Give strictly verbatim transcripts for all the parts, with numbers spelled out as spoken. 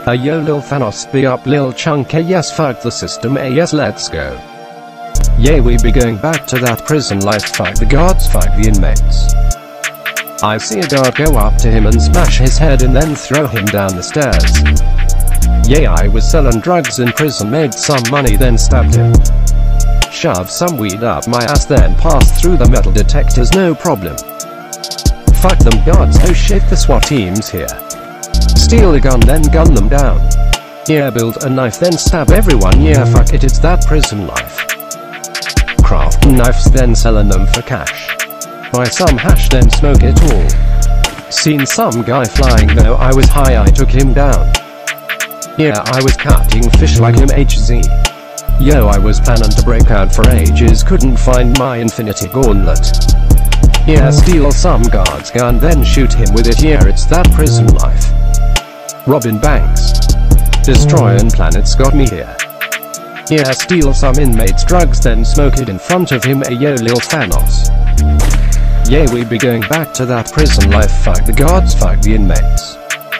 A yo lil Thanos be up lil chunk, a yes fuck the system, a yes let's go. Yeah, we be going back to that prison life, fuck the guards, fuck the inmates. I see a guard go up to him and smash his head and then throw him down the stairs. Yeah, I was selling drugs in prison, made some money then stabbed him. Shove some weed up my ass then passed through the metal detectors, no problem. Fuck them guards, oh shit the SWAT team's here. Steal a gun then gun them down. Yeah, build a knife then stab everyone, yeah fuck it, it's that prison life. Craft knives then selling them for cash. Buy some hash then smoke it all. Seen some guy flying though I was high, I took him down. Yeah, I was cutting fish like him H Z. Yo, I was planning to break out for ages, couldn't find my infinity gauntlet. Yeah, steal some guard's gun then shoot him with it, yeah it's that prison life. Robbing banks. Destroying planets got me here. Yeah, steal some inmates' drugs then smoke it in front of him, a yo lil Thanos. Yeah, we be going back to that prison life, fuck the guards, fuck the inmates.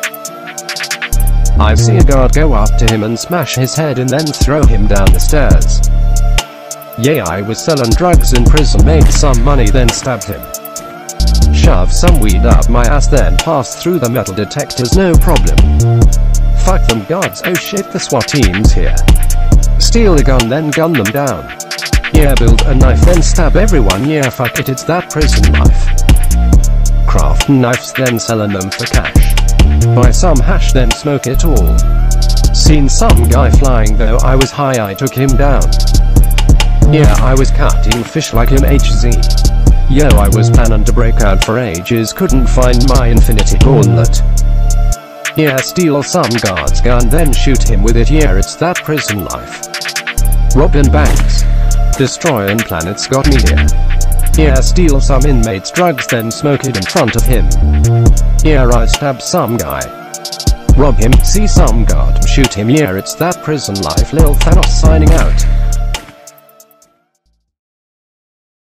I see a guard go up to him and smash his head and then throw him down the stairs. Yeah, I was selling drugs in prison, made some money then stabbed him. Shove some weed up my ass then passed through the metal detectors, no problem. Fuck them guards, oh shit the SWAT team's here. Steal a gun then gun them down. Yeah, build a knife then stab everyone, yeah fuck it, it's that prison life. Craft knives then selling them for cash. Buy some hash then smoke it all. Seen some guy flying though I was high, I took him down. Yeah, I was cutting fish like him H Z. Yo, I was planning to break out for ages, couldn't find my infinity gauntlet. Yeah, steal some guard's gun then shoot him with it, yeah it's that prison life. Robbing banks. Destroying planets got me here. Yeah, steal some inmates' drugs then smoke it in front of him. Yeah, I stab some guy. Rob him, see some guard, shoot him, yeah it's that prison life, lil Thanos signing out.